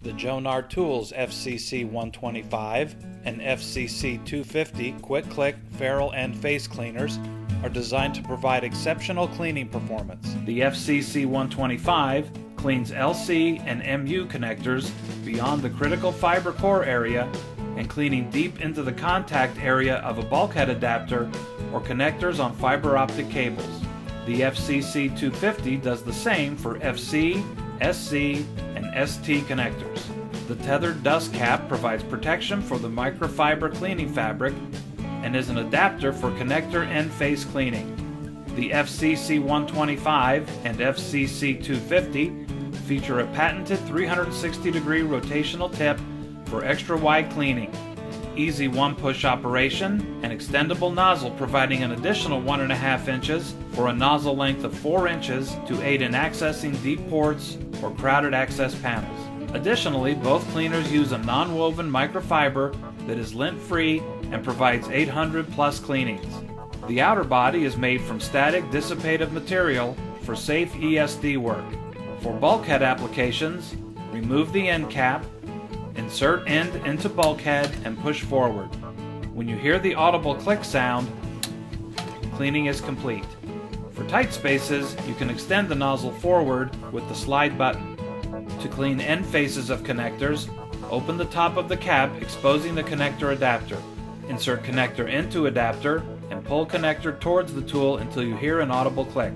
The Jonard Tools FCC-125 and FCC-250 quick-click ferrule and face cleaners are designed to provide exceptional cleaning performance. The FCC-125 cleans LC and MU connectors beyond the critical fiber core area and cleaning deep into the contact area of a bulkhead adapter or connectors on fiber optic cables. The FCC-250 does the same for FC, SC, and ST connectors. The tethered dust cap provides protection for the microfiber cleaning fabric and is an adapter for connector and face cleaning. The FCC-125 and FCC-250 feature a patented 360-degree rotational tip for extra wide cleaning, easy one-push operation, and extendable nozzle providing an additional 1.5 inches for a nozzle length of 4 inches to aid in accessing deep ports or crowded access panels. Additionally, both cleaners use a non-woven microfiber that is lint-free and provides 800 plus cleanings. The outer body is made from static dissipative material for safe ESD work. For bulkhead applications, remove the end cap, insert end into bulkhead and push forward. When you hear the audible click sound, cleaning is complete. For tight spaces, you can extend the nozzle forward with the slide button. To clean end faces of connectors, open the top of the cap exposing the connector adapter. Insert connector into adapter and pull connector towards the tool until you hear an audible click.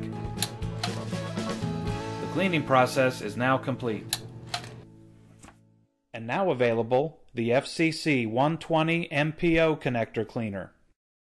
The cleaning process is now complete. And now available, the FCC-120 MPO connector cleaner.